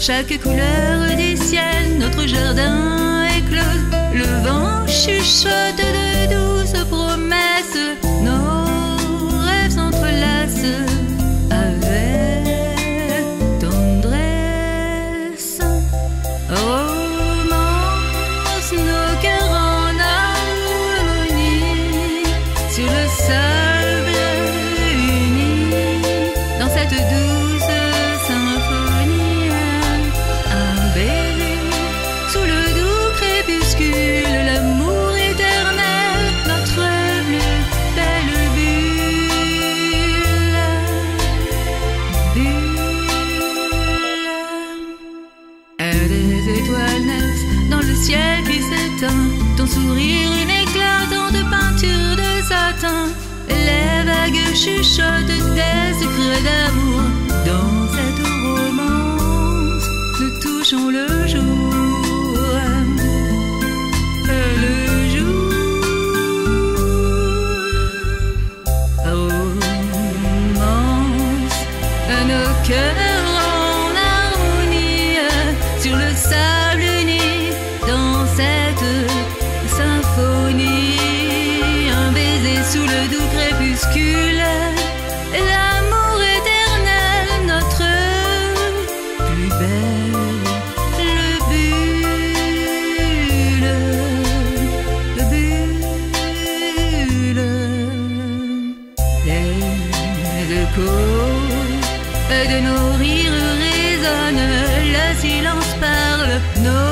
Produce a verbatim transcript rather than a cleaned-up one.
chaque couleur du ciel, notre jardin éclose. Le vent chuchote de douces promesses, nos rêves s'entrelacent avec tendresse. Romance nos cœurs en harmonie sur le sable uni, dans cette douce symphonie. Un baiser sous le doux crépuscule, l'amour éternel, notre plus belle bulle. Bulle. Des étoiles naissent dans le ciel qui s'éteint, ton sourire une éclatante peinture de satin. Les vagues chuchotent des secrets d'amour, dans cette romance nous touchons le jour. Le jour. Romance nos cœurs en harmonie sur le sable uni, dans cette symphonie. Un baiser sous le doux crépuscule, l'amour éternel, notre plus belle bulle. Bulle. Les échos de nos rires résonnent, le silence parle, nos